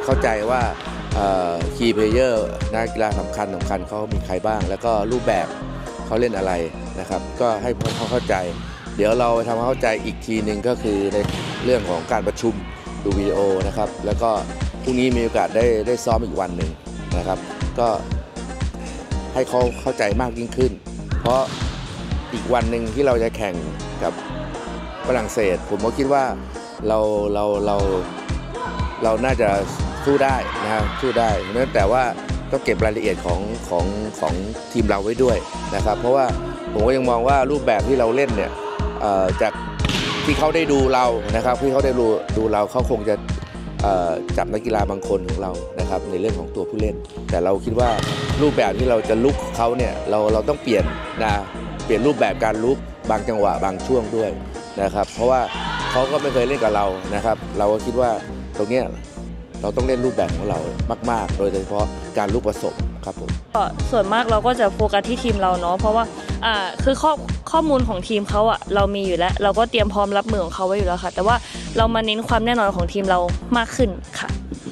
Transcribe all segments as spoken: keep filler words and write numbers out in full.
เข้าใจว่าคีย์เพลเยอร์นักกีฬาสำคัญสำคัญเขามีใครบ้างแล้วก็รูปแบบเขาเล่นอะไรนะครับก็ให้เขาเข้าใจเดี๋ยวเราทำให้เข้าใจอีกทีหนึ่งก็คือในเรื่องของการประชุมดูวิดีโอนะครับแล้วก็พรุ่งนี้มีโอกาสได้ได้ซ้อมอีกวันหนึ่งนะครับก็ให้เขาเข้าใจมากยิ่งขึ้นเพราะอีกวันหนึ่งที่เราจะแข่งกับฝรั่งเศสผมก็คิดว่าเราเราเราเราน่าจะสู้ได้นะครับสู้ได้แต่ว่าต้องเก็บรายละเอียดของของของทีมเราไว้ด้วยนะครับเพราะว่าผมก็ยังมองว่ารูปแบบที่เราเล่นเนี่ยจากที่เขาได้ดูเรานะครับที่เขาได้ดูดูเราเขาคงจะจับนักกีฬาบางคนของเรานะครับในเรื่องของตัวผู้เล่นแต่เราคิดว่ารูปแบบที่เราจะลุกเขาเนี่ยเราเราต้องเปลี่ยนนะเปลี่ยนรูปแบบการลุกบางจังหวะบางช่วงด้วยนะครับเพราะว่าเขาก็ไม่เคยเล่นกับเรานะครับเราก็คิดว่าตรงเนี้ยเราต้องเล่นรูปแบบของเรามากๆโดยเฉพาะการลุกผสมครับผมส่วนมากเราก็จะโฟกัสที่ทีมเราเนาะเพราะว่าอ่าคือข้อข้อมูลของทีมเขาอ่ะเรามีอยู่แล้วเราก็เตรียมพร้อมรับมือของเขาไว้อยู่แล้วค่ะแต่ว่าเรามาเน้นความแน่นอนของทีมเรามากขึ้นค่ะ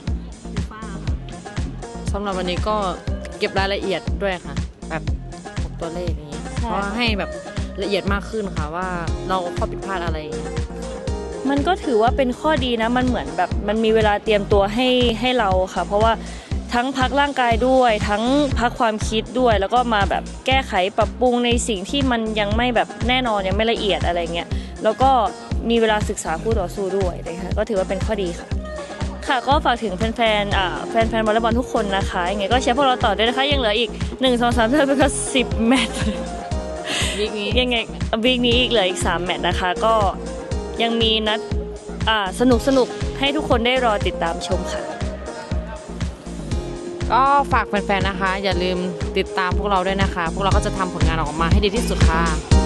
สำหรับวันนี้ก็เก็บรายละเอียดด้วยค่ะแบบตัวเลขอย่างนี้เพราะให้แบบละเอียดมากขึ้นค่ะว่าเราข้อผิดพลาดอะไรมันก็ถือว่าเป็นข้อดีนะมันเหมือนแบบมันมีเวลาเตรียมตัวให้ให้เราค่ะเพราะว่าทั้งพักร่างกายด้วยทั้งพักความคิดด้วยแล้วก็มาแบบแก้ไขปรับปรุงในสิ่งที่มันยังไม่แบบแน่นอนยังไม่ละเอียดอะไรเงี้ยแล้วก็มีเวลาศึกษาคู่ต่อสู้ด้วยนะคะก็ถือว่าเป็นข้อดีค่ะค่ะก็ฝากถึงแฟนๆอ่าแฟนๆวอลเลย์บอลทุกคนนะคะยังไงก็เชียร์พวกเราต่อด้วยนะคะยังเหลืออีกหนึ่ง สอง สาม สี่ ห้า สิบแมตช์วีคนี้ยังไงวีคนี้อีกเหลืออีกสามแมตช์นะคะก็ยังมีนัดอ่าสนุกสนุกให้ทุกคนได้รอติดตามชมค่ะก็ฝากแฟนๆนะคะอย่าลืมติดตามพวกเราด้วยนะคะพวกเราก็จะทำผลงานออกมาให้ดีที่สุดค่ะ